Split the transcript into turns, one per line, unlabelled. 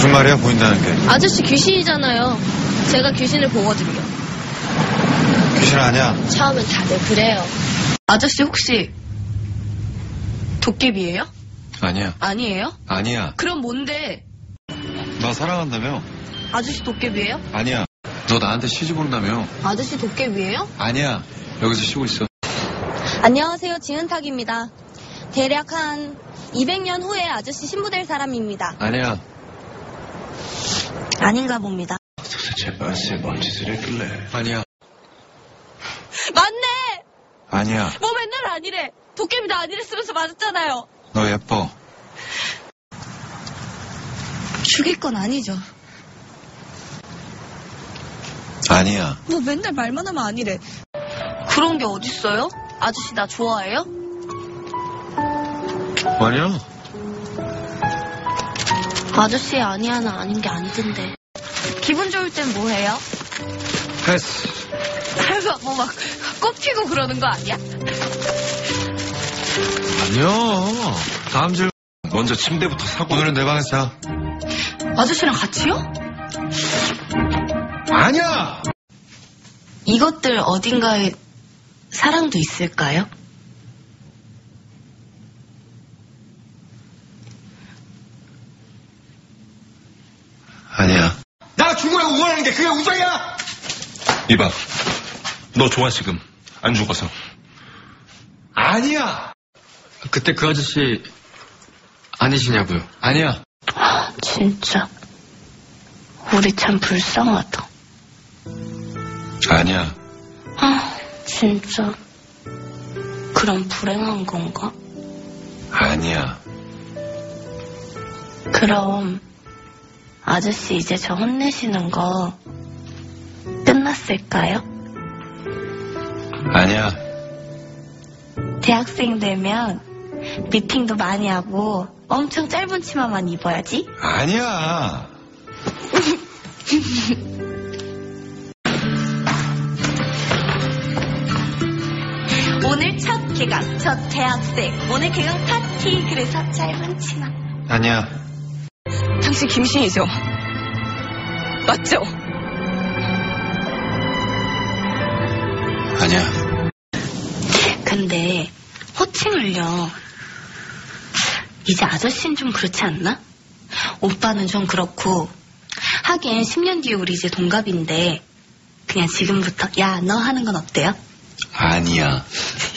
무슨 말이야, 보인다는 게?
아저씨 귀신이잖아요. 제가 귀신을 보거든요.
귀신 아니야.
처음엔 다들 그래요. 아저씨 혹시 도깨비예요?
아니야.
아니에요?
아니야.
그럼 뭔데?
나 사랑한다며?
아저씨 도깨비예요?
아니야. 너 나한테 시집 온다며?
아저씨 도깨비예요?
아니야. 여기서 쉬고 있어.
안녕하세요. 지은탁입니다. 대략 한 200년 후에 아저씨 신부될 사람입니다.
아니야.
아닌가 봅니다.
도대체 뭔 짓을 했길래? 아니야.
맞네!
아니야.
뭐 맨날 아니래. 도깨비도 아니랬으면서 맞았잖아요.
너 예뻐.
죽일 건 아니죠.
아니야.
뭐 맨날 말만 하면 아니래.
그런 게 어딨어요? 아저씨 나 좋아해요?
아니야.
아저씨 아니야는 아닌 게 아니던데. 기분 좋을 땐 뭐 해요?
패스.
뭐 막 꽃피고 그러는 거 아니야?
아니야. 다음 질 먼저 침대부터 사고. 오늘은 내 방에서 자.
아저씨랑 같이요?
아니야.
이것들 어딘가에 사랑도 있을까요?
아니야.
나 죽으라고 원하는 게 그게 우정이야!
이봐, 너 좋아 지금. 안 죽어서.
아니야!
그때 그 아저씨 아니시냐고요?
아니야.
진짜 우리 참 불쌍하다.
아니야.
진짜 그럼 불행한 건가?
아니야.
그럼 아저씨 이제 저 혼내시는 거 끝났을까요?
아니야.
대학생 되면 미팅도 많이 하고 엄청 짧은 치마만 입어야지.
아니야.
오늘 첫 개강, 첫 대학생. 오늘 개강 파티. 그래서 짧은 치마.
아니야.
당신 김신이죠? 맞죠?
아니야.
근데 호칭을요. 이제 아저씨는 좀 그렇지 않나? 오빠는 좀 그렇고. 하긴 10년 뒤에 우리 이제 동갑인데 그냥 지금부터 야 너 하는 건 어때요?
아니야.